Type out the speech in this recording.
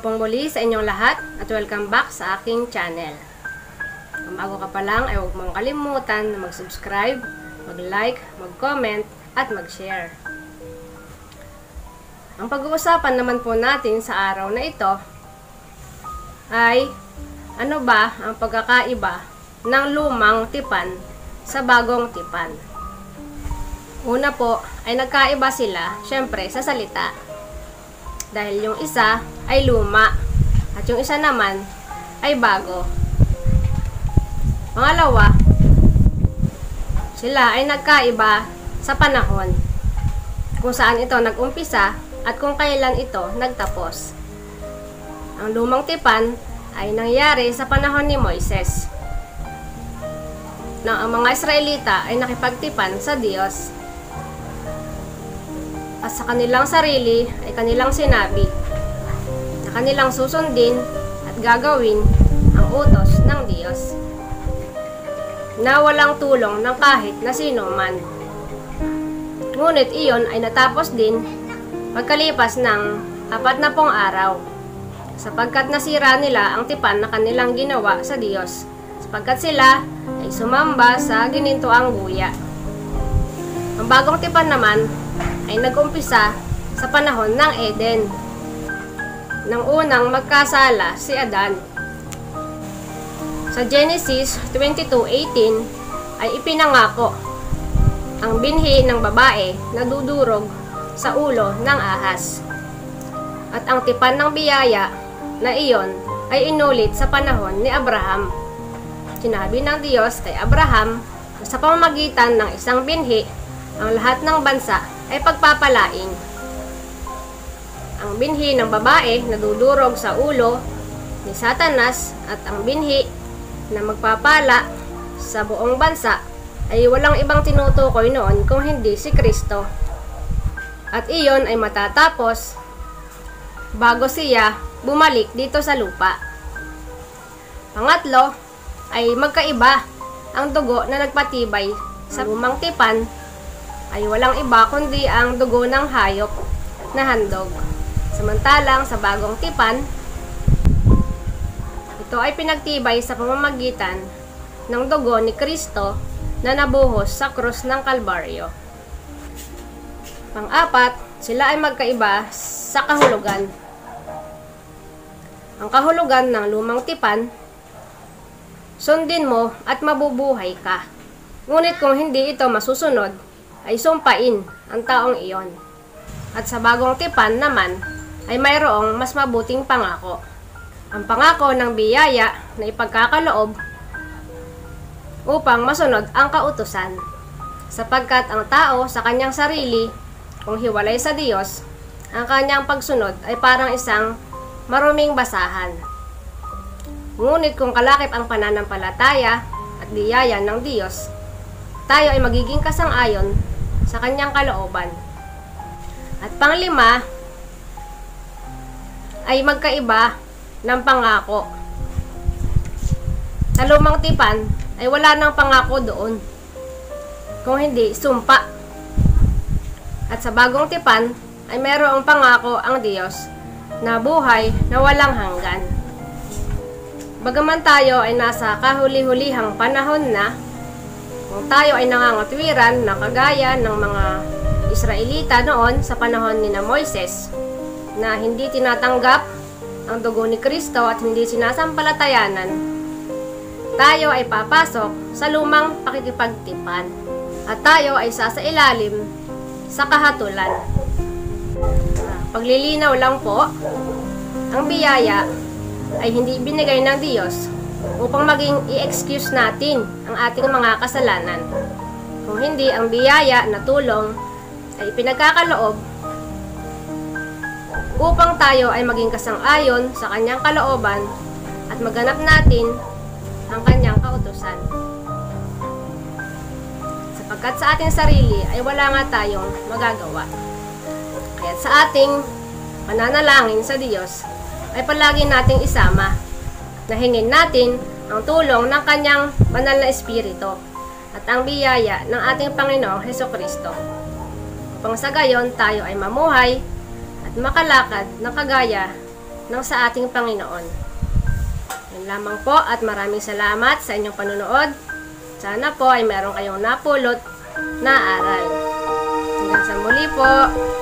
pong muli sa inyong lahat at welcome back sa aking channel. Kung bago ka pa lang ay huwag mong kalimutan na mag-subscribe, mag-like, mag-comment at mag-share. Ang pag-uusapan naman po natin sa araw na ito ay ano ba ang pagkakaiba ng lumang tipan sa bagong tipan. Una po ay nagkaiba sila syempre sa salita. Dahil yung isa ay luma at yung isa naman ay bago. Pangalawa, sila ay nagkaiba sa panahon. Kung saan ito nag-umpisa at kung kailan ito nagtapos. Ang lumang tipan ay nangyari sa panahon ni Moises. Nang ang mga Israelita ay nakipagtipan sa Diyos. At sa kanilang sarili ay kanilang sinabi na kanilang susundin at gagawin ang utos ng Diyos na walang tulong ng kahit na sino man. Ngunit iyon ay natapos din pagkalipas ng 40 araw sapagkat nasira nila ang tipan na kanilang ginawa sa Diyos sapagkat sila ay sumamba sa ginintuang guya. Ang bagong tipan naman ay nag-umpisa sa panahon ng Eden nang unang magkasala si Adan. Sa Genesis 22:18 ay ipinangako ang binhi ng babae na dudurog sa ulo ng ahas. At ang tipan ng biyaya na iyon ay inulit sa panahon ni Abraham. Sinabi ng Diyos kay Abraham na sa pamamagitan ng isang binhi ang lahat ng bansa ay pagpapalain. Ang binhi ng babae na dudurog sa ulo ni Satanas at ang binhi na magpapala sa buong bansa ay walang ibang tinutukoy noon kung hindi si Kristo. At iyon ay matatapos bago siya bumalik dito sa lupa. Pangatlo ay magkaiba ang dugo na nagpatibay sa lumang tipan ay walang iba kundi ang dugo ng hayop na handog. Samantalang sa bagong tipan, ito ay pinagtibay sa pamamagitan ng dugo ni Kristo na nabuhos sa krus ng Kalbaryo. Pang-apat, sila ay magkaiba sa kahulugan. Ang kahulugan ng lumang tipan, sundin mo at mabubuhay ka. Ngunit kung hindi ito masusunod, ay sumpain ang taong iyon. At sa bagong tipan naman ay mayroong mas mabuting pangako. Ang pangako ng biyaya na ipagkakaloob upang masunod ang kautusan. Sapagkat ang tao sa kanyang sarili, kung hiwalay sa Diyos, ang kanyang pagsunod ay parang isang maruming basahan. Ngunit kung kalakip ang pananampalataya at biyaya ng Diyos, tayo ay magiging kasang-ayon sa kanyang kalooban. At panglima ay magkaiba ng pangako. Sa lumang tipan ay wala nang pangako doon kung hindi sumpa. At sa bagong tipan ay mayroong pangako ang Diyos na buhay na walang hanggan. Bagaman tayo ay nasa kahuli-hulihang panahon na, kung tayo ay nangangatwiran na kagaya ng mga Israelita noon sa panahon ni Moises na hindi tinatanggap ang dugo ni Kristo at hindi sinasampalatayanan, tayo ay papasok sa lumang pakikipagtipan at tayo ay sasailalim sa kahatulan. Paglilinaw lang po, ang biyaya ay hindi binigay ng Diyos upang maging i-excuse natin ang ating mga kasalanan. Kung hindi, ang biyaya na tulong ay pinagkakaloob upang tayo ay maging kasang-ayon sa kanyang kalooban at maganap natin ang kanyang kautusan. Sapagkat sa ating sarili ay wala nga tayong magagawa. Kaya sa ating pananalangin sa Diyos ay palagi nating isama na hingin natin ang tulong ng kanyang banal na Espiritu at ang biyaya ng ating Panginoong Hesukristo. Upang sa gayon tayo ay mamuhay at makalakad na kagaya ng sa ating Panginoon. Yan lamang po at maraming salamat sa inyong panunood. Sana po ay meron kayong napulot na aral. Hanggang sa muli po.